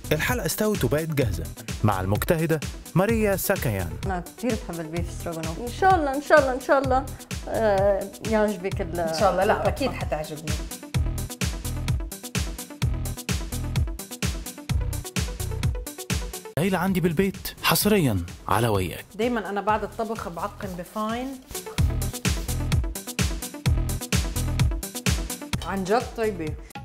الحلقة استوت وبقت جاهزة مع المجتهدة ماريا ساكايان. أنا كثير بحب البيف ستروغانوف. إن شاء الله إن شاء الله إن شاء الله يعجبك إن شاء الله. لا أكيد حتعجبني. ليلى عندي بالبيت حصريا على وياك. دايما أنا بعد الطبخ بعقم بفاين. عن جد طيبة.